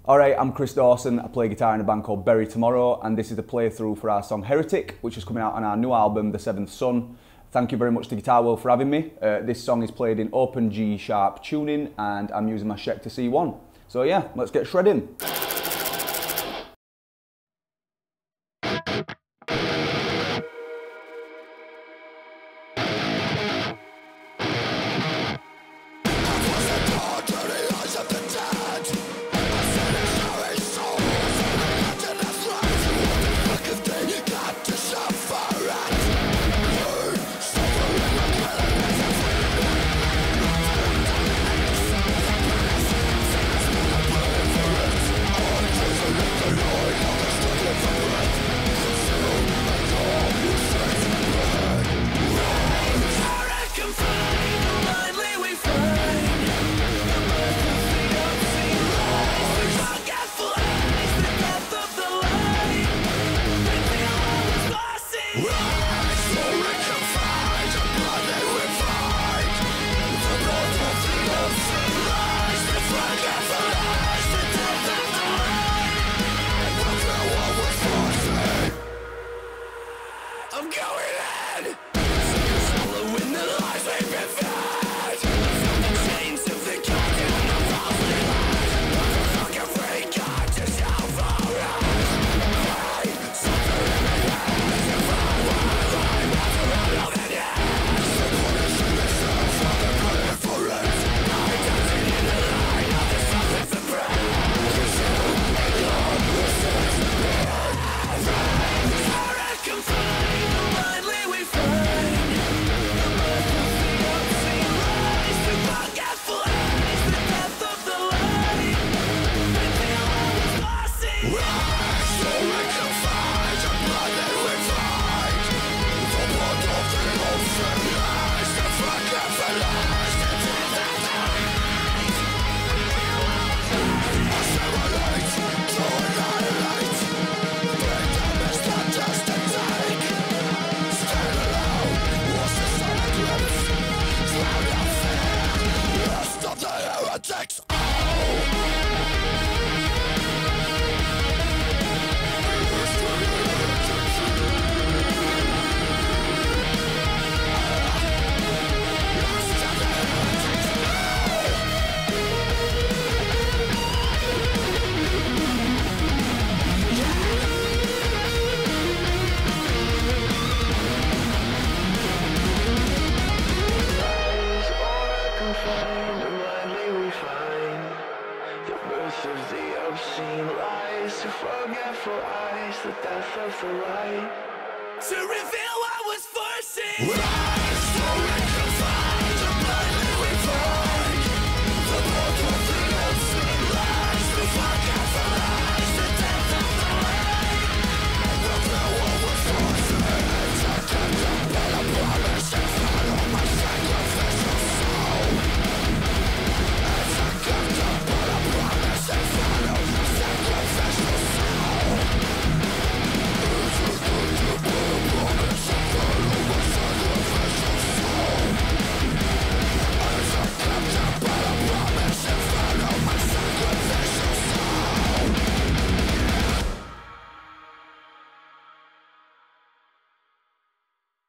Alright, I'm Kristan Dawson. I play guitar in a band called Bury Tomorrow, and this is the playthrough for our song Heretic, which is coming out on our new album, The Seventh Son. Thank you very much to Guitar World for having me. This song is played in open G sharp tuning, and I'm using my Schecter C-1. So yeah, let's get shredding. I'm going in! Swallowing the lies we've been fed. From the chains of the goddamn and the falsely lies. Motherfucking free God to shout for us. Pain, suffering, and hate. Survive while I want to run out the edge. The punishing yourself for the credit for it. I dancing in the light of the sunset for breath. Consume and long will sense the pain. Heretic can find. Heretics! Of the obscene lies, to forgetful eyes, the death of the light, to reveal what was foreseen.